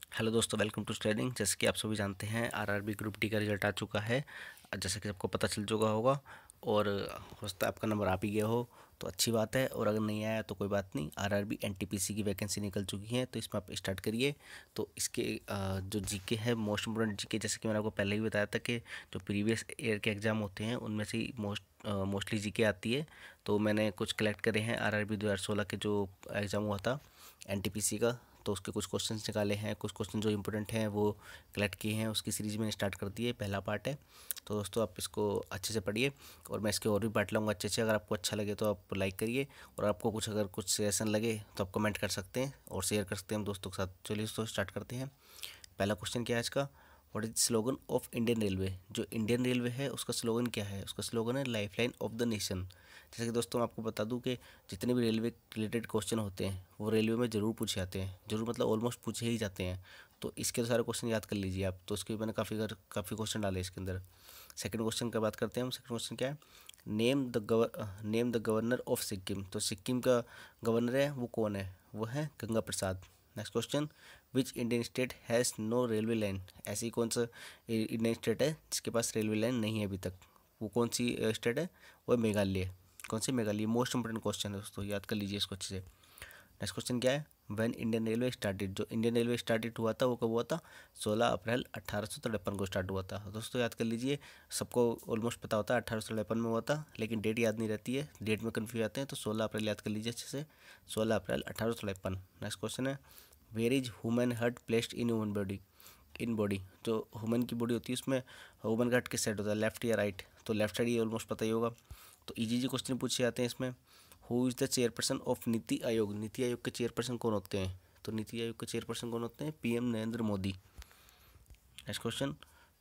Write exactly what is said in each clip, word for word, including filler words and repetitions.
Hello दोस्तों, welcome to trading. जैसे कि आप सभी जानते हैं, आरआरबी ग्रुप डी का रिजल्ट आ चुका है। जैसे कि सबको पता चल चुका होगा और हो सकता है आपका नंबर आ भी गया हो, तो अच्छी बात है। और अगर नहीं आया तो कोई बात नहीं, आरआरबी एनटीपीसी की वैकेंसी निकल चुकी है, तो इसमें आप स्टार्ट करिए। तो इसके अ, जो जीके है, मोस्ट इम्पोर्टेंट जीके, जैसे कि मैंने आपको पहले ही बताया था कि जो प्रीवियस ईयर के एग्ज़ाम होते हैं उनमें से ही मोस्ट मोस्टली जीके आती है। तो मैंने कुछ कलेक्ट करे हैं आरआरबी दो हज़ार सोलह के जो एग्ज़ाम हुआ था एनटीपीसी का, तो उसके कुछ क्वेश्चंस निकाले हैं। कुछ क्वेश्चन जो इंपॉर्टेंट हैं वो कलेक्ट किए हैं, उसकी सीरीज़ मैंने स्टार्ट कर दी है, पहला पार्ट है। तो दोस्तों आप इसको अच्छे से पढ़िए और मैं इसके और भी पार्ट लाऊंगा अच्छे से। अगर आपको अच्छा लगे तो आप लाइक करिए, और आपको कुछ अगर कुछ सजेशन लगे तो आप कमेंट कर सकते हैं और शेयर कर सकते हैं हम दोस्तों के साथ। चलिए दोस्तों स्टार्ट करते हैं। पहला क्वेश्चन क्या है आज का, what is slogan of Indian railway. जो इंडियन रेलवे है उसका स्लोगन क्या है? उसका स्लोगन है लाइफलाइन ऑफ द नेशन। जैसे कि दोस्तों मैं आपको बता दूं कि जितने भी रेलवे रिलेटेड क्वेश्चन होते हैं वो रेलवे में ज़रूर पूछे जाते हैं, जरूर मतलब ऑलमोस्ट पूछे ही जाते हैं। तो इसके तो सारे क्वेश्चन याद कर लीजिए आप। तो उसके मैंने काफ़ी काफ़ी क्वेश्चन डाले इसके अंदर। सेकंड क्वेश्चन की बात करते हैं हम। सेकंड क्वेश्चन क्या है, name the gover name the governor of Sikkim. तो सिक्किम का गवर्नर है वो कौन है? वो है Ganga Prasad. Next question, which Indian state has no railway line. ऐसी कौन सा इंडियन स्टेट है जिसके पास रेलवे लाइन नहीं है अभी तक? वो कौन सी स्टेट है? वो है मेघालय। कौन सी? मेघालय। मोस्ट इंपोर्टेंट क्वेश्चन है दोस्तों, याद कर लीजिए इसको अच्छे से। नेक्स्ट क्वेश्चन क्या है, व्हेन इंडियन रेलवे स्टार्टेड। जो इंडियन रेलवे स्टार्टेड हुआ था वो कब हुआ था? सोलह अप्रैल अट्ठारह सौ तिरपन को स्टार्ट हुआ था। दोस्तों याद कर लीजिए, सबको ऑलमोस्ट पता होता है अट्ठारह सौ तिरपन में हुआ था, लेकिन डेट याद नहीं रहती है, डेट में कन्फ्यूज आते हैं। तो सोलह अप्रैल याद कर लीजिए अच्छे से, सोलह अप्रैल अट्ठारह सौ तिरपन। नेक्स्ट क्वेश्चन है, where is human heart placed in human body. In body, जो ह्यूमन की बॉडी होती है उसमें ह्यूमन का हार्ट किस साइड होता है, लेफ्ट या राइट? तो लेफ्ट साइड, ये ऑलमोस्ट पता ही होगा। तो इजी जी क्वेश्चन पूछे जाते हैं इसमें। Who is the chairperson of NITI Aayog. NITI Aayog के चेयरपर्सन कौन होते हैं? तो नीति आयोग के चेयरपर्सन कौन होते हैं? PM Narendra Modi. Next question,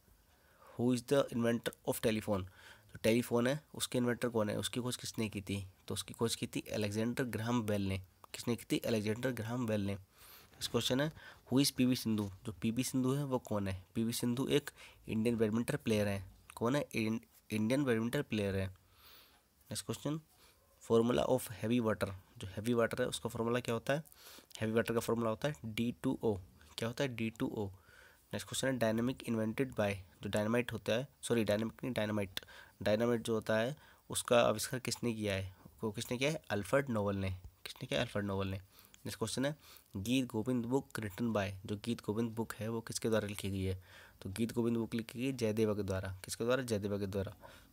who is the inventor of telephone. तो टेलीफोन है उसके इन्वेंटर कौन है? उसकी खोज किसने की थी? तो उसकी खोज की थी अलेक्जेंडर ग्राहम बेल ने। किसने की थी? अलेक्जेंडर ग्राहम बेल ने। नेक्स्ट क्वेश्चन है, हु इज़ पीवी सिंधु। जो पीवी सिंधु है वो कौन है? पीवी सिंधु एक इंडियन बैडमिंटन प्लेयर है। कौन है? इंडियन बैडमिंटन प्लेयर है। Next question, formula of heavy water. जो हैवी वाटर है उसका फॉर्मूला क्या होता है? हैवी वाटर का फॉर्मूला होता है डी टू ओ। क्या होता है? D two O. Next question है, डायनामिक इन्वेंटेड बाय। जो डायनामाइट होता है, सॉरी डायनामिक नहीं, डायनामाइट। डायनामाइट जो होता है उसका आविष्कार किसने किया है? वो किसने किया है? अल्फ्रेड नोबल ने। किसने किया? अल्फ्रेड नोबल ने। नेक्स्ट क्वेश्चन है, Geet Govind book written by. जो गीत गोविंद बुक है वो किसके द्वारा लिखी गई है? तो गीत गोविंद बुक लिखी गई जयदेव के द्वारा। किसके द्वारा? जयदेव के द्वारा।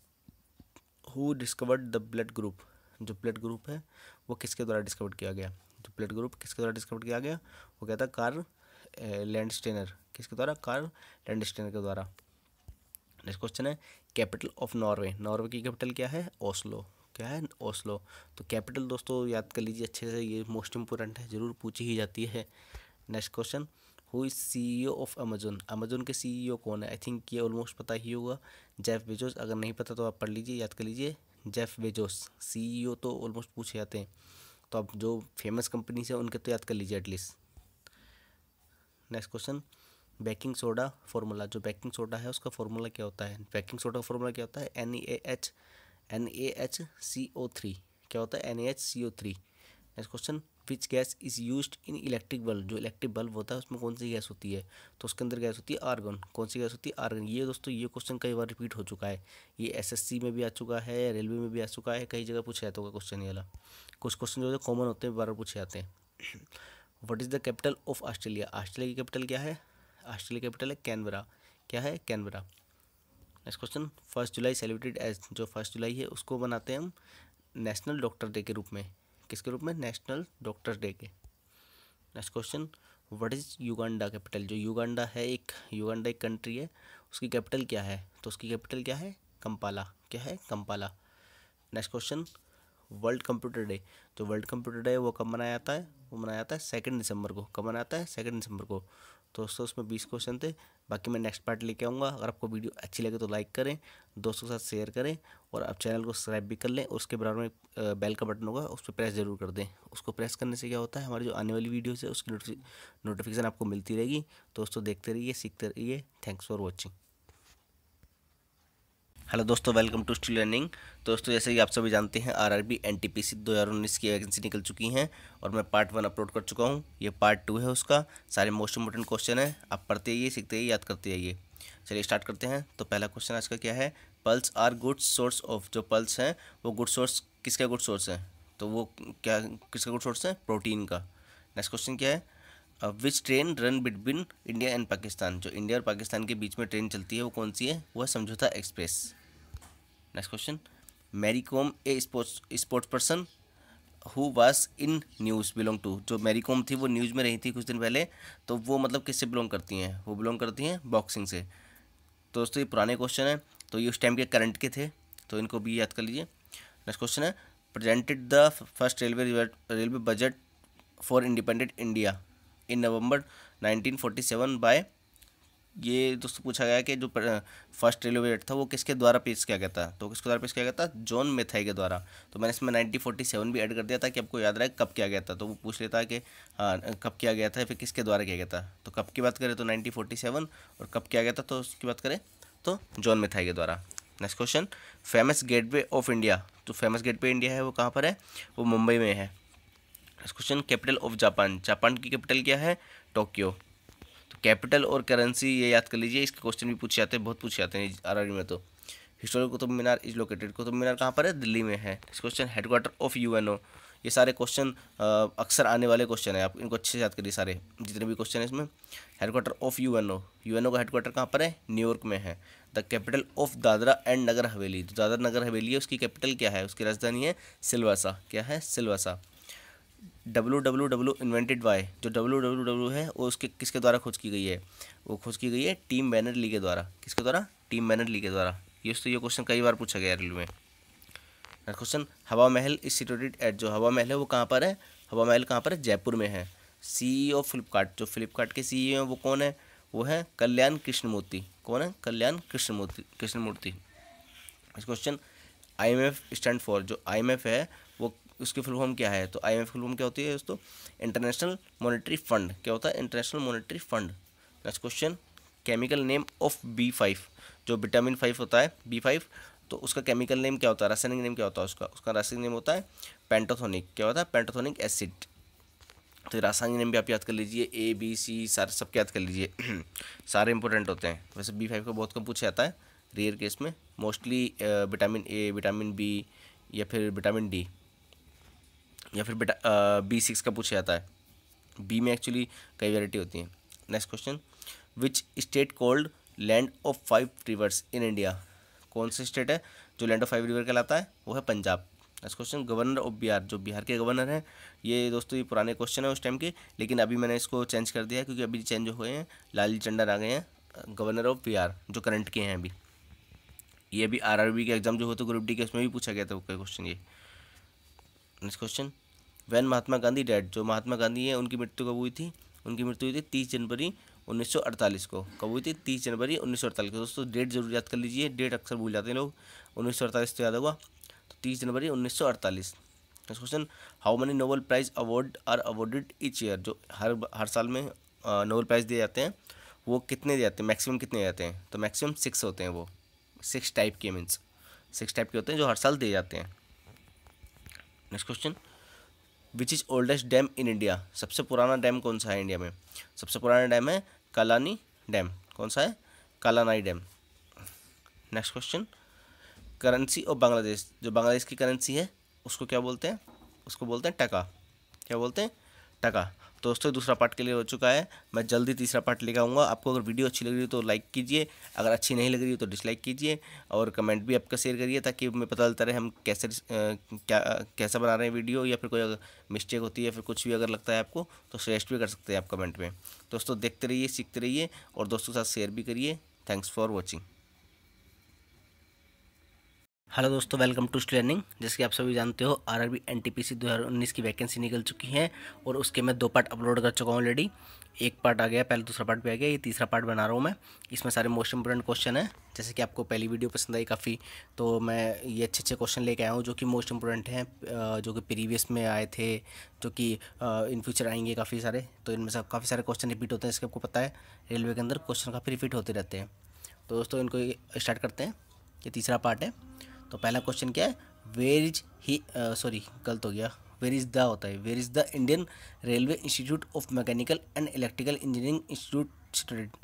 Who discovered the blood group. जो ब्लड ग्रुप है वो किसके द्वारा डिस्कवर किया गया? जो ब्लड ग्रुप किसके द्वारा डिस्कवर किया गया? वो क्या था? Karl Landsteiner. किसके द्वारा? कार्ल लैंडस्टेनर के द्वारा। नेक्स्ट क्वेश्चन है, कैपिटल ऑफ नॉर्वे। नॉर्वे की कैपिटल क्या है? ओस्लो। क्या है? ओस्लो। तो कैपिटल दोस्तों याद कर लीजिए अच्छे से, ये मोस्ट इंपोर्टेंट है, जरूर पूछी ही जाती है। Next question, who is CEO of Amazon. Amazon के सीईओ कौन है? आई थिंक ये ऑलमोस्ट पता ही होगा, जेफ बेजोस। अगर नहीं पता तो आप पढ़ लीजिए, याद कर लीजिए, जेफ बेजोस। सीईओ तो ऑलमोस्ट पूछे जाते हैं, तो आप जो फेमस कंपनीज है उनके तो याद कर लीजिए at least. Next question, baking soda formula. जो बेकिंग सोडा है उसका फार्मूला क्या होता है? बेकिंग सोडा का फार्मूला क्या होता है? N A H N A H C O three. क्या होता है? N A H C O three. Next question, which gas is used in electric bulb. जो इलेक्ट्रिक बल्ब होता है उसमें कौन सी गैस होती है? तो उसके अंदर गैस होती है आर्गन। कौन सी गैस होती है? आर्गन। ये दोस्तों ये क्वेश्चन कई बार रिपीट हो चुका है, ये एसएससी में भी आ चुका है, रेलवे में भी आ चुका है, कई जगह पूछा जाता होगा क्वेश्चन ये वाला। कुछ क्वेश्चन जो कॉमन होते हैं बार बार पूछे जाते हैं। What is the capital of Australia. Australia की कैपिटल क्या है? ऑस्ट्रेलिया की कैपिटल है कैनबरा। क्या है? Canberra. Next question, first July celebrated as. जो फर्स्ट जुलाई है उसको बनाते हैं हम नेशनल डॉक्टर डे के रूप में। किसके रूप में? नेशनल डॉक्टर डे के। Next question, what is Uganda capital. जो युगांडा है, एक युगांडा एक कंट्री है, उसकी कैपिटल क्या है? तो उसकी कैपिटल क्या है? कंपाला। क्या है? Kampala. Next question, world computer day. जो वर्ल्ड कंप्यूटर डे है वो कब मनाया जाता है? वो मनाया जाता है सेकंड दिसंबर को। कब मनाया जाता है? सेकंड दिसंबर को। तो दोस्तों उसमें बीस क्वेश्चन थे, बाकी मैं नेक्स्ट पार्ट लेके आऊँगा। अगर आपको वीडियो अच्छी लगे तो लाइक करें, दोस्तों के साथ शेयर करें, और आप चैनल को सब्सक्राइब भी कर लें। और उसके बराबर में बेल का बटन होगा, उस पर प्रेस जरूर कर दें। उसको प्रेस करने से क्या होता है, हमारी जो आने वाली वीडियोज़ है उसकी नोटिफिकेशन आपको मिलती रहेगी। दोस्तों देखते रहिए, सीखते रहिए। Thanks for watching. हेलो दोस्तों, वेलकम टू स्टिल लर्निंग। दोस्तों, जैसे कि आप सभी जानते हैं, आरआरबी एनटीपीसी दो हज़ार उन्नीस की वैकेंसी निकल चुकी हैं और मैं पार्ट वन अपलोड कर चुका हूं। ये पार्ट टू है उसका। सारे मोस्ट इंपोर्टेंट क्वेश्चन है, आप पढ़ते आइए, सीखते आइए, याद करते आइए। चलिए स्टार्ट करते हैं। तो पहला क्वेश्चन आज का क्या है? Pulse are good source of. जो पल्स हैं वो गुड सोर्स, किसका गुड सोर्स है? तो वो क्या, किसका गुड सोर्स है? प्रोटीन का। नेक्स्ट क्वेश्चन क्या है? Which train run between India and Pakistan. जो इंडिया और पाकिस्तान के बीच में ट्रेन चलती है वो कौन सी है? वो है Samjhauta express. Next question, Mary Kom a sports sports person who was in news belong to. जो मैरी कॉम थी वो न्यूज़ में रही थी कुछ दिन पहले, तो वो मतलब किससे बिलोंग करती हैं? वो बिलोंग करती हैं बॉक्सिंग से। तो दोस्तों ये पुराने क्वेश्चन है, तो ये उस टाइम के करंट के थे, तो इनको भी याद कर लीजिए। नेक्स्ट क्वेश्चन है, presented the first railway railway budget for independent India in November nineteen forty seven by. ये दोस्तों पूछा गया कि जो फर्स्ट रेलवे बजट था वो किसके द्वारा पेश किया गया था? तो किसके द्वारा पेश किया गया था? जॉन मेथाई के द्वारा। तो मैंने इसमें नाइनटीन फोर्टी सेवन भी ऐड कर दिया था कि आपको याद रहे कब किया गया था। तो वो पूछ लेता है कि हाँ कब किया गया था या फिर किसके द्वारा किया गया था। तो कब की बात करें तो नाइनटीन फोर्टी सेवन, और कब किया गया था तो उसकी बात करें तो जॉन मेथाई के द्वारा। Next question, famous gateway of India. जो फेमस गेटवे इंडिया है वो कहाँ पर है? वो मुंबई में है। Next question, capital of Japan. Japan की कैपिटल क्या है? टोक्यो। तो कैपिटल और करेंसी ये याद कर लीजिए, इसके क्वेश्चन भी पूछे जाते हैं, बहुत पूछे जाते हैं आरआरबी में। तो historic Qutub Minar is located. Qutub Minar कहाँ पर है? दिल्ली में है। इस क्वेश्चन, हेडक्वार्टर ऑफ यूएनओ। ये सारे क्वेश्चन अक्सर आने वाले क्वेश्चन है, आप इनको अच्छे से याद करिए सारे जितने भी क्वेश्चन है इसमें। हेडक्वार्टर ऑफ यूएनओ, यूएनओ का हेडक्वार्टर कहाँ पर है? न्यूयॉर्क में है। The capital of Dadra and Nagar Haveli. जो दादरा नगर हवेली है उसकी कैपिटल क्या है? उसकी राजधानी है सिलवासा। क्या है? Silvassa. W W W invented by. जो डब्ल्यू डब्ल्यू डब्ल्यू है वो उसके किसके द्वारा खोज की गई है? वो खोज की गई है टीम बैनर ली के द्वारा। किसके द्वारा? टीम बैनर ली के द्वारा। ये तो ये क्वेश्चन कई बार पूछा गया रेलवे में। नेक्स्ट क्वेश्चन, हवा महल इज सिचुएटेड एट। जो हवा महल है वो कहाँ पर है? हवा महल कहाँ पर है? जयपुर में है। CEO Flipkart. जो फ्लिपकार्ट के सीईओ हैं वो कौन है? वो है कल्याण कृष्णमूर्ति। कौन है? Kalyan Krishnamurthy Krishnamurthy. Next question, IMF stand for. जो आईएमएफ है वो उसकी फुल फॉर्म क्या है? तो आईएमएफ फुल फॉर्म क्या होती है दोस्तों? International monetary fund. क्या होता है? International monetary fund. Next question, chemical name of B five. जो विटामिन फाइव होता है बी फाइव, तो उसका केमिकल नेम क्या होता है? रासायनिक नेम क्या होता है उसका? उसका रासायनिक नेम होता है पेंटाथोनिक। क्या होता है? Pantothenic acid. तो रासायनिक नेम भी आप याद कर लीजिए, ए बी सी सारे सबके याद कर लीजिए सारे इंपॉर्टेंट होते हैं। वैसे बी फाइव को बहुत कम पूछा जाता है, रेयर केस में। Mostly vitamin A, vitamin B, या फिर विटामिन डी, या फिर बेटा बी सिक्स का पूछा जाता है। बी में एक्चुअली कई वैरायटी होती हैं। Next question, which state called land of five rivers in India. कौन सा स्टेट है जो लैंड ऑफ फाइव रिवर कहलाता है? वो है Punjab. Next question, governor of Bihar. जो बिहार के गवर्नर हैं, ये दोस्तों ये पुराने क्वेश्चन है उस टाइम के, लेकिन अभी मैंने इसको चेंज कर दिया है क्योंकि अभी चेंज हुए हैं, लालजी टंडन आ गए हैं गवर्नर ऑफ बिहार, जो करंट के हैं अभी। ये भी आरआरबी के एग्जाम जो होते ग्रुप डी के उसमें भी पूछा गया था क्वेश्चन ये। Next question, when Mahatma Gandhi dead. जो महात्मा गांधी है उनकी मृत्यु कब हुई थी? उनकी मृत्यु हुई थी तीस जनवरी उन्नीस सौ अड़तालीस को। कब हुई थी? तीस जनवरी उन्नीस सौ अड़तालीस को। दोस्तों डेट जरूर याद कर लीजिए, डेट अक्सर भूल जाते हैं लोग। उन्नीस सौ अड़तालीस तो याद होगा, तो तीस जनवरी उन्नीस सौ अड़तालीस। Next question, how many Nobel prize award are awarded each year. जो हर हर साल में नोबेल प्राइज़ दिए जाते हैं, वो कितने दिए जाते हैं? मैक्सिमम कितने दिए जाते हैं? तो मैक्सिमम सिक्स होते हैं। वो सिक्स टाइप के, मीन्स सिक्स टाइप के होते हैं जो हर साल दिए जाते हैं। Next question, which is oldest dam in India. सबसे पुराना डैम कौन सा है इंडिया में? सबसे पुराना डैम है कालानी डैम। कौन सा है? Kallanai dam. Next question, currency of Bangladesh. जो बांग्लादेश की करेंसी है उसको क्या बोलते हैं? उसको बोलते हैं टका। क्या बोलते हैं? टका। तो दोस्तों दूसरा पार्ट के लिए हो चुका है, मैं जल्दी तीसरा पार्ट लेकर आऊँगा। आपको अगर वीडियो अच्छी लग रही है तो लाइक कीजिए, अगर अच्छी नहीं लग रही है तो डिसलाइक कीजिए, और कमेंट भी आपका शेयर करिए ताकि हमें पता चलता रहे हम कैसे क्या कैसा बना रहे हैं वीडियो, या फिर कोई अगर मिस्टेक होती है या फिर कुछ भी अगर लगता है आपको तो सजेस्ट भी कर सकते हैं आप कमेंट में। दोस्तों देखते रहिए, सीखते रहिए, और दोस्तों के साथ शेयर भी करिए। Thanks for watching. हेलो दोस्तों, वेलकम टू स्टिल लर्निंग। जैसे कि आप सभी जानते हो, आरआरबी एनटीपीसी दो हज़ार उन्नीस की वैकेंसी निकल चुकी है और उसके मैं दो पार्ट अपलोड कर चुका हूँ ऑलरेडी। एक पार्ट आ गया, पहले दूसरा पार्ट भी आ गया, ये तीसरा पार्ट बना रहा हूँ मैं। इसमें सारे मोस्ट इंपोर्टेंट क्वेश्चन है। जैसे कि आपको पहली वीडियो पसंद आई काफ़ी, तो मैं ये अच्छे अच्छे क्वेश्चन लेके आया हूँ जो कि मोस्ट इंपोर्टेंट हैं, जो कि प्रीवियस में आए थे, जो कि इन फ्यूचर आएंगे काफ़ी सारे। तो इनमें से काफ़ी सारे क्वेश्चन रिपीट होते हैं, इसके आपको पता है रेलवे के अंदर क्वेश्चन काफ़ी रिपीट होते रहते हैं। तो दोस्तों इनको स्टार्ट करते हैं। ये तीसरा पार्ट है। तो पहला क्वेश्चन क्या है, वेयर इज ही, सॉरी गलत हो गया, वेयर इज द होता है, where is the Indian railway institute of mechanical and electrical engineering institute student,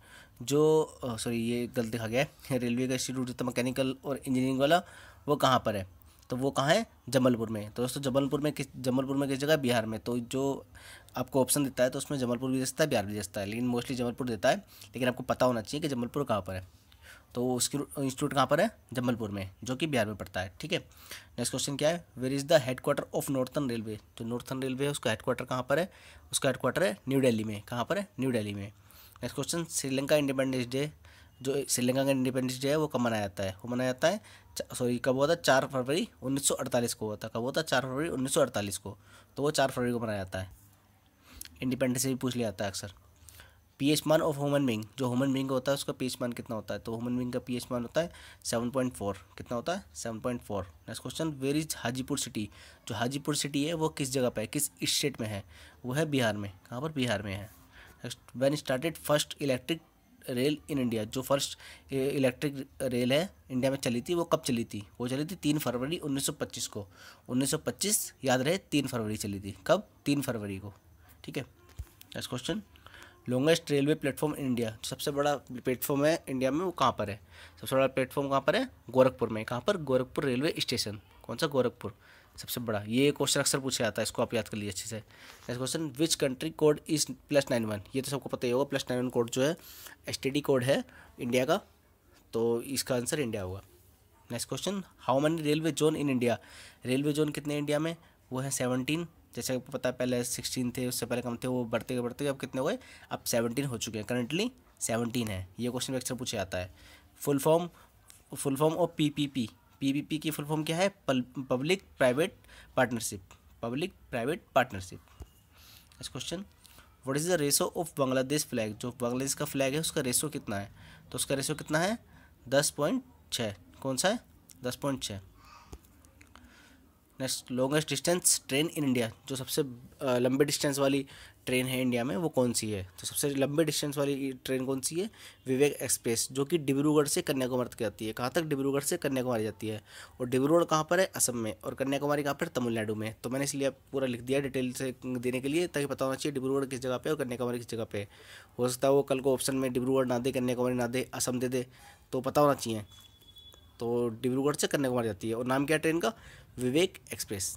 जो सॉरी ये गलत लिखा गया है, रेलवे का इंस्टीट्यूट होता है मैकेनिकल और इंजीनियरिंग वाला, वो कहाँ पर है, तो वो कहाँ है, जबलपुर में। तो दोस्तों जबलपुर में किस जबलपुर में किस जगह, बिहार में। तो जो आपको ऑप्शन देता है तो उसमें जबलपुर भी देता है, बिहार भी देता है, लेकिन मोस्टली जबलपुर देता है, लेकिन आपको पता होना चाहिए कि जबलपुर कहाँ पर है। तो उसकी इंस्टीट्यूट कहाँ पर है, जबलपुर में, जो कि बिहार में पड़ता है। ठीक है, नेक्स्ट क्वेश्चन क्या है, where is the headquarter of northern railway, जो नॉर्थर्न रेलवे है उसका हेडक्वार्टर कहाँ पर है, उसका हेडक्वार्टर है न्यू दिल्ली में। कहाँ पर है, न्यू दिल्ली में। Next question, Sri Lanka independence day, जो श्रीलंका का इंडिपेंडेंस डे है वो कब मनाया जाता है, वो मनाया जाता है सॉरी कब हुआ था, चार फरवरी उन्नीस सौ अड़तालीस को हुआ था। कब हुआ था, चार फरवरी उन्नीस सौ अड़तालीस को। तो वो चार फरवरी को मनाया जाता है। इंडिपेंडेंस से भी पूछ लिया जाता है अक्सर। पी एच मान ऑफ ह्यूमन बींग, जो ह्यूमन बींग होता है उसका पी एच मान कितना होता है, तो ह्यूमन बींग का पी एच मान होता है सेवन पॉइंट फोर। कितना होता है, seven point four. Next question, where is Hajipur city, जो हाजीपुर सिटी है वो किस जगह पे है, किस स्टेट में है, वो है बिहार में। कहाँ पर, बिहार में है। Next, when started first electric rail in India, जो फर्स्ट इलेक्ट्रिक रेल है इंडिया में चली थी वो कब चली थी, वो चली थी तीन फरवरी उन्नीस सौ पच्चीस को। उन्नीस सौ पच्चीस याद रहे, तीन फरवरी चली थी। कब, तीन फरवरी को। ठीक है, next question, longest railway platform in India, सबसे बड़ा प्लेटफॉर्म है इंडिया में वो कहाँ पर है, सबसे बड़ा प्लेटफॉर्म कहाँ पर है, गोरखपुर में। कहाँ पर, गोरखपुर रेलवे स्टेशन। कौन सा, गोरखपुर सबसे बड़ा। ये क्वेश्चन अक्सर पूछा जाता है, इसको आप याद कर लीजिए अच्छे से। Next question, which country code is plus nine one, ये तो सबको पता ही होगा, प्लस नाइन वन कोड जो है एस टी डी कोड है इंडिया का, तो इसका आंसर इंडिया होगा। Next question, how many railway zone in India, railway zone कितने इंडिया में, वो है सेवनटीन। जैसे आपको पता है पहले सिक्सटीन थे, उससे पहले कम थे, वो बढ़ते बढ़ते अब कितने हो गए, अब सेवनटीन हो चुके हैं, करंटली सेवनटीन है। ये क्वेश्चन अक्सर पूछा जाता है। Full form full form of P P P, P P P की फुल फॉर्म क्या है, public private partnership, public private partnership. Next question, what is the ratio of Bangladesh flag, जो बांग्लादेश का फ्लैग है उसका रेशो कितना है, तो उसका रेशो कितना है, दस पॉइंट छः। कौन सा है, दस पॉइंट छः। Next, longest distance train in India, जो सबसे लंबे डिस्टेंस वाली ट्रेन है इंडिया में वो कौन सी है, तो सबसे लंबे डिस्टेंस वाली ट्रेन कौन सी है, विवेक एक्सप्रेस, जो कि डिब्रूगढ़ से कन्याकुमारी तक जाती है। कहाँ तक, डिब्रूगढ़ से कन्याकुमारी जाती है। और डिब्रूगढ़ कहाँ पर है, असम में, और कन्याकुमारी कहाँ पर, तमिलनाडु में। तो मैंने इसलिए पूरा लिख दिया डिटेल से देने के लिए, ताकि पता होना चाहिए डिब्रूगढ़ किस जगह पे और कन्याकुमारी किस जगह पे। हो सकता है वो कल को ऑप्शन में डिब्रूगढ़ ना दे, कन्याकुमारी ना दे, असम दे दे, तो पता होना चाहिए। तो डिब्रूगढ़ से कन्याकुमारी जाती है, और नाम क्या है ट्रेन का, Vivek express.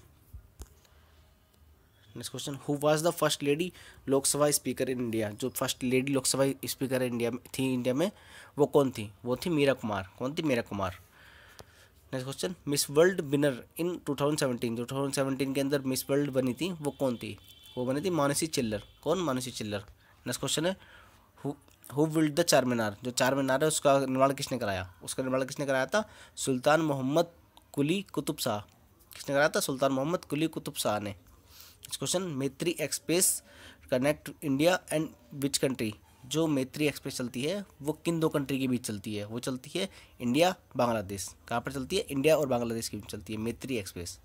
Next question, who was the first lady Lok Sabha speaker in India, जो first lady Lok Sabha speaker India में थी, इंडिया में वो कौन थी, वो थी मीरा कुमार। कौन थी, Meera Kumar. Next question, miss world winner in two thousand seventeen, जो टू थाउजेंड सेवेंटीन के अंदर मिस वर्ल्ड बनी थी वो कौन थी, वो बनी थी मानसी चिल्लर। कौन, मानसी चिल्लर। नेक्स्ट क्वेश्चन है, who build the Char Minar, जो चार मीनार है उसका निर्माण किसने कराया, उसका निर्माण किसने कराया था, सुल्तान मोहम्मद कुली कुतुब शाह। किसने कराया था, सुल्तान मोहम्मद कुली कुतुब शाह ने। Next question, Maitri express connect India and which country, जो मैत्री एक्सप्रेस चलती है वो किन दो कंट्री के बीच चलती है, वो चलती है इंडिया बांग्लादेश। कहाँ पर चलती है, इंडिया और बांग्लादेश के बीच चलती है Maitri express.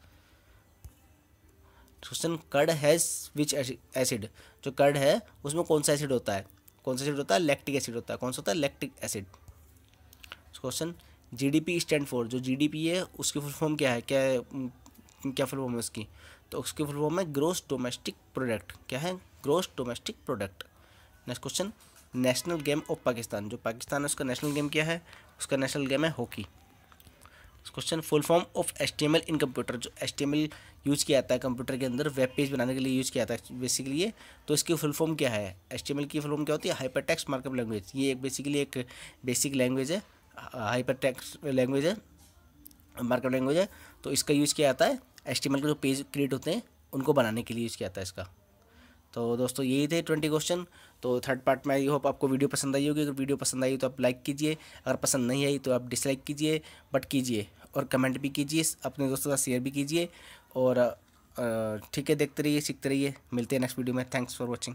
Question, curd has which acid, जो कर्ड है उसमें कौन सा एसिड होता है, कौन सा एसिड होता है, लैक्टिक एसिड होता है। कौन सा होता है, lactic acid. Question, GDP stand for, जो जीडीपी है उसकी फुल फॉर्म क्या है, क्या है, क्या फुल फॉर्म है उसकी, तो उसकी फुल फॉर्म है ग्रोस डोमेस्टिक प्रोडक्ट। क्या है, gross domestic product. Next question, national game of Pakistan, जो पाकिस्तान है उसका नेशनल गेम क्या है, उसका नेशनल गेम है hockey. Question, full form of H T M L in computer, जो H T M L use किया जाता है कंप्यूटर के अंदर वेब पेज बनाने के लिए यूज़ किया जाता है बेसिकली ये, तो इसकी फुल फॉर्म क्या है, एच टी एम एल की फुल फॉर्म क्या होती है, हाइपर टेक्स्ट मार्कअप लैंग्वेज। ये एक बेसिकली एक बेसिक लैंग्वेज है, हाइपर टेक्स्ट लैंग्वेज है, मार्कअप लैंग्वेज है। तो इसका यूज़ किया जाता है एच टी एम एल के जो पेज क्रिएट होते हैं उनको बनाने के लिए यूज़ किया जाता है इसका। तो दोस्तों यही थे ट्वेंटी क्वेश्चन। तो थर्ड पार्ट में आई होप आपको वीडियो पसंद आई होगी। अगर वीडियो पसंद आई तो आप लाइक कीजिए, अगर पसंद नहीं आई तो आप डिसलाइक कीजिए, बट कीजिए, और कमेंट भी कीजिए, अपने दोस्तों के साथ शेयर भी कीजिए। और ठीक है, देखते रहिए, सीखते रहिए। मिलते हैं नेक्स्ट वीडियो में। Thanks for watching.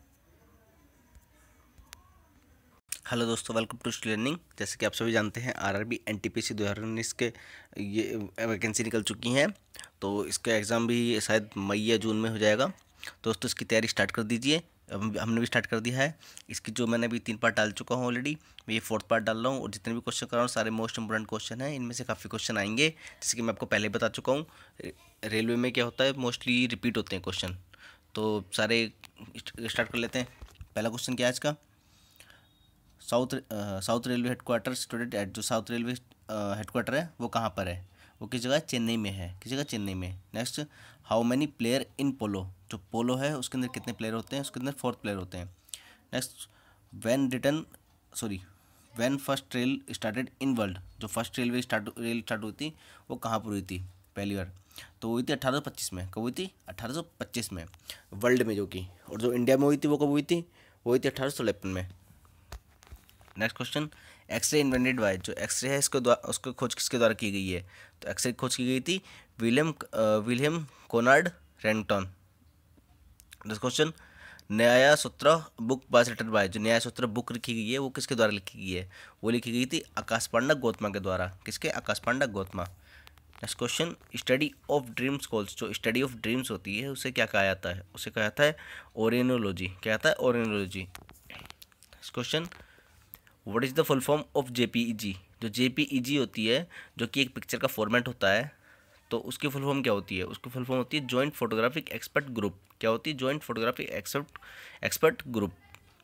हेलो दोस्तों, वेलकम टू लर्निंग। जैसे कि आप सभी जानते हैं आरआरबी एनटीपीसी दो हज़ार उन्नीस के ये वैकेंसी निकल चुकी हैं, तो इसका एग्ज़ाम भी शायद मई या जून में हो जाएगा। दोस्तों इसकी तैयारी स्टार्ट कर दीजिए। अब हमने भी स्टार्ट कर दिया है। इसकी जो मैंने अभी तीन पार्ट डाल चुका हूँ ऑलरेडी, मैं ये फोर्थ पार्ट डाल रहा हूँ। और जितने भी क्वेश्चन कर रहा हूँ सारे मोस्ट इंपोर्टेंट क्वेश्चन हैं, इनमें से काफ़ी क्वेश्चन आएंगे, जैसे कि मैं आपको पहले बता चुका हूँ। रेलवे में क्या होता है, मोस्टली रिपीट होते हैं क्वेश्चन, तो सारे स्टार्ट कर लेते हैं। पहला क्वेश्चन क्या है इसका, south south railway headquarter situated at, जो साउथ रेलवे हेडक्वार्टर है वो कहाँ पर है, वो किस जगह, चेन्नई में है, किस जगह, चेन्नई में। Next, how many player in polo, जो पोलो है उसके अंदर कितने प्लेयर होते हैं, उसके अंदर फोर्थ प्लेयर होते हैं। Next, when return sorry when first rail started in world, जो first railway start rail start हुई थी वो कहाँ पर हुई थी पहली बार, तो हुई थी अठारह सौ पच्चीस में। कब हुई थी, अठारह सौ पच्चीस में वर्ल्ड में जो की, और जो इंडिया में हुई थी वो कब हुई थी, वो हुई थी अठारह सौ तिरपन में। Next question, X ray invented by, जो एक्सरे है इसको द्वारा उसको खोज किसके द्वारा की गई है, तो एक्सरे खोज की गई थी William William Conrad Roentgen. Next question, Nyaya Sutra book was written by, जो न्याय सूत्र बुक लिखी गई है वो किसके द्वारा लिखी गई है, वो लिखी गई थी आकाश पांडा गौतमा के द्वारा। किसके, Akash Panda Gautama. Next question, study of dreams calls, जो स्टडी ऑफ ड्रीम्स होती है उसे क्या कहा जाता है, उसे कहा जाता है ओरियनोलॉजी। क्या आता है, oneirology. Next question, what is the full form of JPEG, जो जेपीईजी होती है जो कि एक पिक्चर का फॉर्मेट होता है, तो उसकी फुल फॉर्म क्या होती है, उसकी फुल फॉर्म होती है जॉइंट फोटोग्राफिक एक्सपर्ट ग्रुप। क्या होती है, joint photographic expert expert group.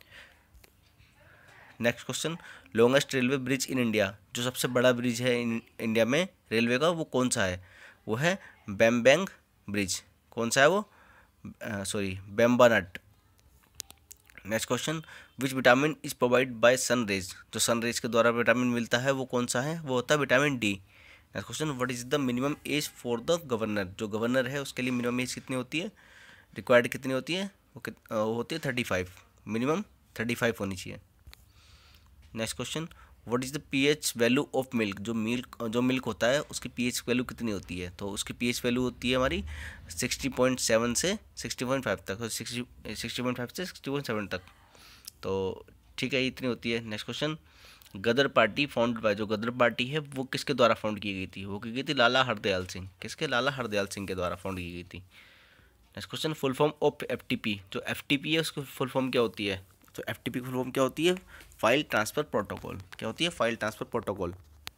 Next question, longest railway bridge in India, जो सबसे बड़ा ब्रिज है इन इंडिया में रेलवे का वो कौन सा है, वो है बैम्बैंग ब्रिज। कौन सा है वो, sorry Vembanad. Next question, which vitamin is provide by sun rays, जो सन रेज के द्वारा विटामिन मिलता है वो कौन सा है, वो होता है vitamin D. Next question, what is the minimum age for the governor, जो गवर्नर है उसके लिए मिनिमम एज कितनी होती है, रिक्वायर्ड कितनी होती है, वो कित वो होती है thirty five, minimum thirty five होनी चाहिए। Next question, what is the PH value of milk, जो मिल्क जो मिल्क होता है उसकी पीएच वैल्यू कितनी होती है, तो उसकी पीएच वैल्यू होती है हमारी सिक्सटी पॉइंट सेवन से सिक्सटी पॉइंट फाइव तक, सिक्सटी सिक्सटी पॉइंट फाइव से सिक्सटी पॉइंट सेवन तक, तो ठीक है इतनी होती है। Next question, Ghadar party found by, जो गदर पार्टी है वो किसके द्वारा फाउंड की गई थी, वो की गई थी लाला हरदयाल सिंह। किसके, लाला हरदयाल सिंह के द्वारा फाउंड की गई थी। Next question, full form of FTP, जो एफटीपी है उसकी फुल फॉर्म क्या होती है, तो एफटीपी की फुल फॉर्म क्या होती है, फाइल ट्रांसफ़र प्रोटोकॉल। क्या होती है, फाइल ट्रांसफ़र प्रोटोकॉल।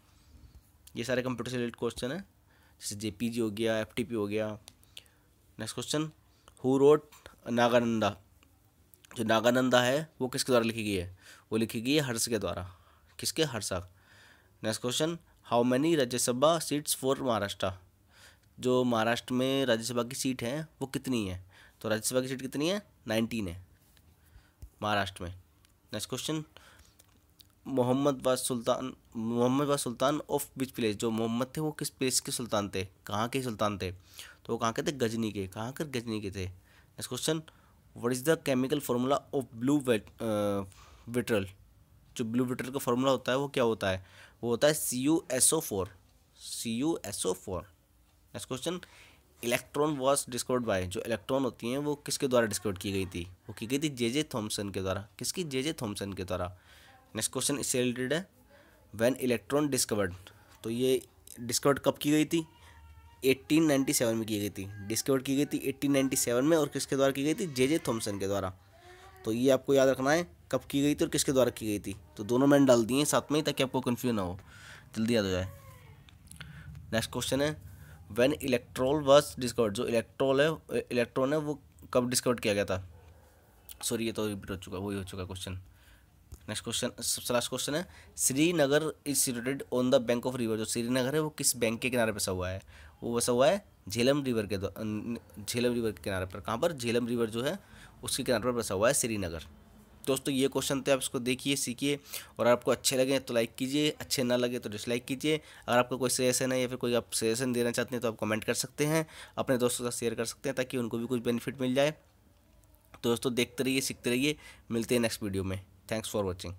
ये सारे कंप्यूटर से रिलेटेड क्वेश्चन है, जैसे जेपीजी हो गया, एफटीपी हो गया। Next question, who wrote Nagananda, जो नागानंदा है वो किसके द्वारा लिखी गई है, वो लिखी गई है हर्ष के द्वारा। किसके, Harsha. Next question, how many Rajya Sabha seats for Maharashtra, जो महाराष्ट्र में राज्यसभा की सीट है वो कितनी है, तो राज्यसभा की सीट कितनी है, नाइनटीन है महाराष्ट्र में। Next question, Mohammad was sultan Mohammad was sultan of which place, जो मोहम्मद थे वो किस प्लेस के सुल्तान थे, कहाँ के सुल्तान थे, तो वो कहाँ के थे, गजनी के। कहाँ के, गजनी के थे। Next question, what is the chemical formula of blue vitriol, जो ब्लू विट्रल का फार्मूला होता है वो क्या होता है, वो होता है C U S O four, C U S O four. Next question, electron was discovered by, जो इलेक्ट्रॉन होती हैं वो किसके द्वारा डिस्कवर की गई थी, वो की गई थी जे जे थॉमसन के द्वारा। किसकी, जे जे थॉमसन के द्वारा। नेक्स्ट क्वेश्चन इससे रिलेटेड है, व्हेन इलेक्ट्रॉन डिस्कवर्ड, तो ये डिस्कवर्ड कब की गई थी, एटीन नाइंटी सेवन में की गई थी। डिस्कवर की गई थी एटीन नाइंटी सेवन में, और किसके द्वारा की गई थी, जे जे थॉमसन के द्वारा। तो ये आपको याद रखना है कब की गई थी और किसके द्वारा की गई थी, तो दोनों मैंने डाल दिए साथ में ही ताकि आपको कन्फ्यूज ना हो, जल्दी याद हो जाए। नेक्स्ट क्वेश्चन है, व्हेन इलेक्ट्रॉन वाज डिस्कवर्ड, जो इलेक्ट्रॉल है इलेक्ट्रॉन है वो कब डिस्कवर किया गया था, सॉरी ये तो रिपीट हो चुका, वही हो चुका क्वेश्चन। नेक्स्ट क्वेश्चन, सबसे लास्ट क्वेश्चन है, Srinagar is situated on the bank of river, जो श्रीनगर है वो किस बैंक के किनारे बसा हुआ है, वो बसा हुआ है झेलम रिवर के झेलम रिवर के किनारे पर। कहाँ पर, झेलम रिवर जो है उसके किनारे पर बसा हुआ है श्रीनगर। दोस्तों ये क्वेश्चन थे, आप इसको देखिए, सीखिए, और आपको अच्छे लगे तो लाइक कीजिए, अच्छे ना लगे तो डिसलाइक कीजिए। अगर आपका कोई सजेशन है या फिर कोई आप सजेशन देना चाहते हैं तो आप कमेंट कर सकते हैं, अपने दोस्तों के साथ शेयर कर सकते हैं ताकि उनको भी कुछ बेनिफिट मिल जाए। तो दोस्तों देखते रहिए, सीखते रहिए, मिलते हैं नेक्स्ट वीडियो में। Thanks for watching.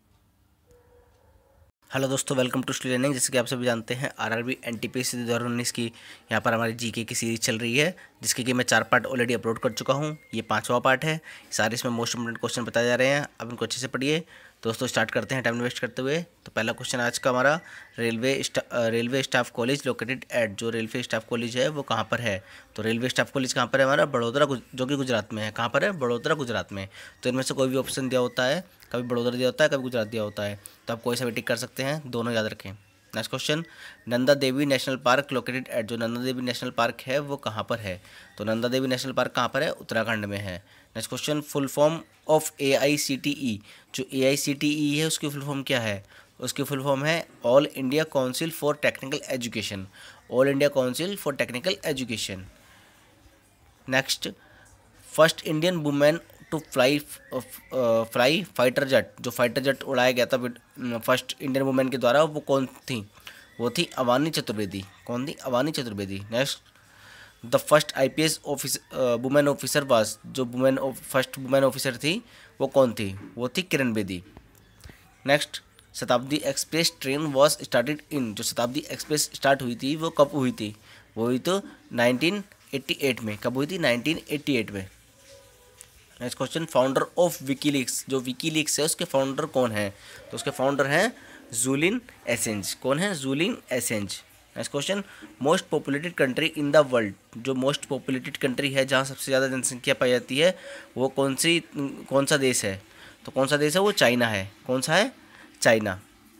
हेलो दोस्तों, वेलकम टू स्टडी लर्निंग। जैसे कि आप सभी जानते हैं आरआरबी एनटीपीसी दो हज़ार उन्नीस की यहाँ पर हमारी जीके की सीरीज चल रही है, जिसके कि मैं चार पार्ट ऑलरेडी अपलोड कर चुका हूँ। ये पांचवा पार्ट है। सारे इसमें मोस्ट इंपोर्टेंट क्वेश्चन बताए जा रहे हैं, अब इनको अच्छे से पढ़िए। दोस्तों स्टार्ट करते हैं टाइम वेस्ट करते हुए। तो पहला क्वेश्चन आज का हमारा, रेलवे स्टा railway staff college located at, जो रेलवे स्टाफ कॉलेज है वो कहाँ पर है। तो रेलवे स्टाफ कॉलेज कहाँ पर है हमारा, बड़ोदरा, जो कि गुजरात में है। कहाँ पर है, बड़ोदरा गुजरात में। तो इनमें से कोई भी ऑप्शन दिया होता है, कभी बड़ोदरा दिया होता है, कभी गुजरात दिया होता है, तो आप कोई सा भी टिक कर सकते हैं, दोनों याद रखें। Next question, Nanda Devi national park located at, जो नंदा देवी नेशनल पार्क है वो कहाँ पर है। तो नंदा देवी नेशनल पार्क कहाँ पर है, उत्तराखंड में है। Next question, full form of A I C T E, जो ए आई सी टी ई है उसकी फुल फॉर्म क्या है। उसकी फुल फॉर्म है all India council for technical education, all India council for technical education. Next, first Indian women to fly fly fighter jet, जो fighter jet उड़ाया गया था फर्स्ट इंडियन वुमेन के द्वारा, वो कौन थी, वो थी अवानी चतुर्वेदी। कौन थी, Avani Chaturvedi. Next, the first I P S officer women officer was, जो वुमेन फर्स्ट वुमेन ऑफिसर थी वो कौन थी, वो थी Kiran Bedi. Next, Shatabdi express train was started in, जो शताब्दी एक्सप्रेस स्टार्ट हुई थी वो कब हुई थी, वो हुई तो नाइनटीन एटी एट में। कब हुई थी, नाइनटीन एटी एट में। Next question, founder of WikiLeaks, जो विकीलीक्स है उसके फाउंडर कौन है। तो उसके फाउंडर हैं जूलियन एसेंज। कौन है, Julian Assange. Next question, most populated country in the world, जो मोस्ट पॉपुलेटेड कंट्री है जहाँ सबसे ज़्यादा जनसंख्या पाई जाती है, वो कौन सी कौन सा देश है। तो कौन सा देश है, वो चाइना है। कौन सा है, चाइना।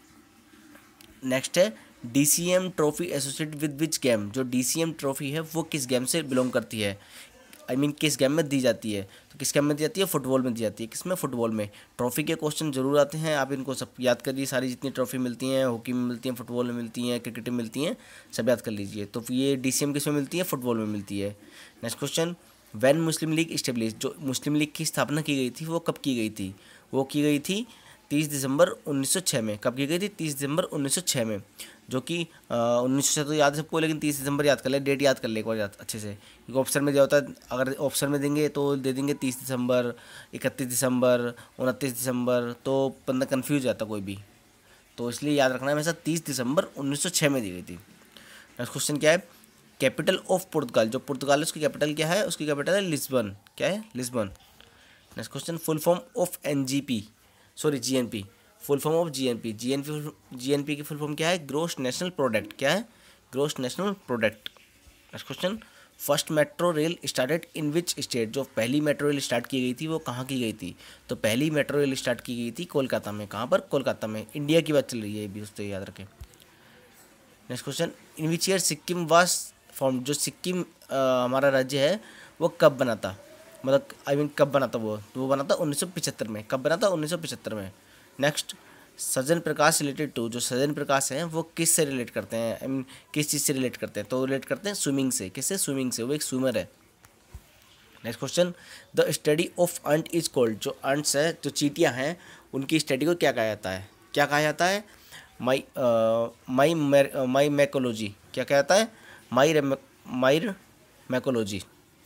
नेक्स्ट है, D C M trophy associated with which game, जो डी सी एम ट्रॉफी है वो किस गेम से बिलोंग करती है, आई I मीन mean, किस गेम में दी जाती है। तो किस गेम में दी जाती है, फुटबॉल में दी जाती है। किस में, फुटबॉल में। ट्रॉफी के क्वेश्चन जरूर आते हैं, आप इनको सब याद कर लीजिए। सारी जितनी ट्रॉफी मिलती हैं, हॉकी में मिलती हैं, फुटबॉल में मिलती हैं, क्रिकेट में मिलती हैं, सब याद कर लीजिए। तो ये डी सी एम किस में मिलती है, फुटबॉल में मिलती है। Next question, when Muslim League establish, जो मुस्लिम लीग की स्थापना की गई थी वो कब की गई थी, वो की गई थी तीस दिसंबर उन्नीस सौ छः में। कब की गई थी, तीस दिसंबर उन्नीस सौ छः में, जो कि उन्नीस सौ छः तो याद है सबको, लेकिन तीस दिसंबर याद कर ले, डेट याद कर ले एक बार अच्छे से, क्योंकि ऑप्शन में दिया होता है, अगर ऑप्शन में देंगे तो दे देंगे तीस दिसंबर, इकतीस दिसंबर, उनतीस दिसंबर, तो बंदा कन्फ्यूज हो जाता कोई भी, तो इसलिए याद रखना है हमेशा तीस दिसंबर उन्नीस सौ छः में दी गई थी। नेक्स्ट क्वेश्चन क्या है, कैपिटल ऑफ पुर्तगाल, जो पुर्तगाल है उसकी कैपिटल क्या है, उसकी कैपिटल है लिस्बन। क्या है, Lisbon. Next question, full form of N G P, sorry G N P, full form of G N P, G N P G N P की फुल फॉर्म क्या है, ग्रॉस नेशनल प्रोडक्ट। क्या है, gross national product. Next question, first metro rail started in which state, जो पहली metro rail start की गई थी वो कहाँ की गई थी। तो पहली मेट्रो रेल स्टार्ट की गई थी कोलकाता में। कहाँ पर, कोलकाता में। इंडिया की बात चल रही है, ये भी उससे याद रखें। Next question, in which year Sikkim was form, जो सिक्किम हमारा राज्य है वो कब बना था, मतलब आई मीन कब बना था वो, तो वो बना था उन्नीस सौ पचहत्तर में। कब बना था, उन्नीस सौ पचहत्तर में। Next, Sajjan Prakash related to, जो सज्जन प्रकाश हैं वो किस से रिलेट करते हैं, आई मीन किस चीज़ से रिलेट करते हैं, तो रिलेट करते हैं स्विमिंग से। किससे, स्विमिंग से, वो एक स्विमर है। Next question, the study of ant is called, जो अंट्स है, जो चींटियाँ हैं, उनकी स्टडी को क्या कहा जाता है, क्या कहा जाता है, माई माई माई मैकोलॉजी। क्या कहा जाता है, माई माइर मैकोलॉजी।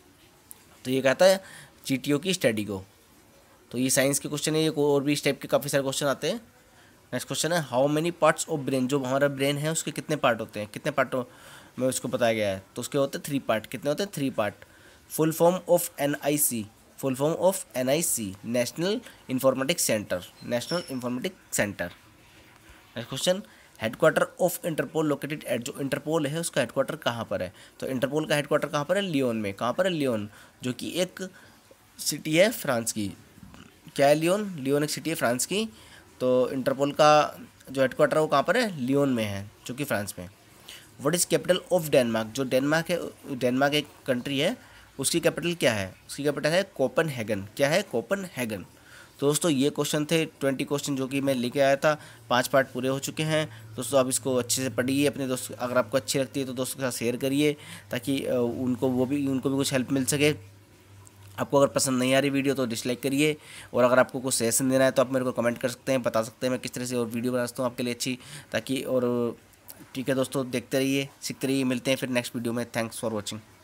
तो ये कहता है चींटियों की स्टडी को। तो ये साइंस के क्वेश्चन है, ये और भी इस टाइप के काफ़ी सारे क्वेश्चन आते हैं। नेक्स्ट क्वेश्चन है, how many parts of brain, जो हमारा ब्रेन है उसके कितने पार्ट होते हैं, कितने पार्टों में उसको बताया गया है, तो उसके होते हैं थ्री पार्ट। कितने होते हैं, three part. Full form of N I C, full form of N I C, national informatics centre, national informatics centre. Next question, headquarter of Interpol located at, जो इंटरपोल है उसका हेडक्वार्टर कहाँ पर है। तो इंटरपोल का हेडक्वार्टर कहाँ पर है, लियोन में। कहाँ पर है, लियोन, जो कि एक सिटी है फ्रांस की। क्या है, लियोन, लियोन एक सिटी है फ्रांस की। तो इंटरपोल का जो हेडक्वार्टर है वो कहाँ पर है, लियोन में है, जो कि फ्रांस में। What is capital of Denmark, जो डेनमार्क है, डेनमार्क एक कंट्री है, उसकी कैपिटल क्या है, उसकी कैपिटल है कोपनहेगन। क्या है, कोपनहेगन। तो दोस्तों ये क्वेश्चन थे ट्वेंटी क्वेश्चन जो कि मैं लेके आया था, पांच पार्ट पूरे हो चुके हैं। दोस्तों आप इसको अच्छे से पढ़िए, अपने दोस्त अगर आपको अच्छी लगती है तो दोस्तों के साथ शेयर करिए, ताकि उनको वो भी उनको भी कुछ हेल्प मिल सके। आपको अगर पसंद नहीं आ रही वीडियो तो डिसलाइक करिए, और अगर आपको कुछ सजेशन देना है तो आप मेरे को कमेंट कर सकते हैं, बता सकते हैं मैं किस तरह से और वीडियो बना सकता हूँ आपके लिए अच्छी, ताकि और ठीक है दोस्तों, देखते रहिए, सीखते रहिए, मिलते हैं फिर नेक्स्ट वीडियो में। Thanks for watching.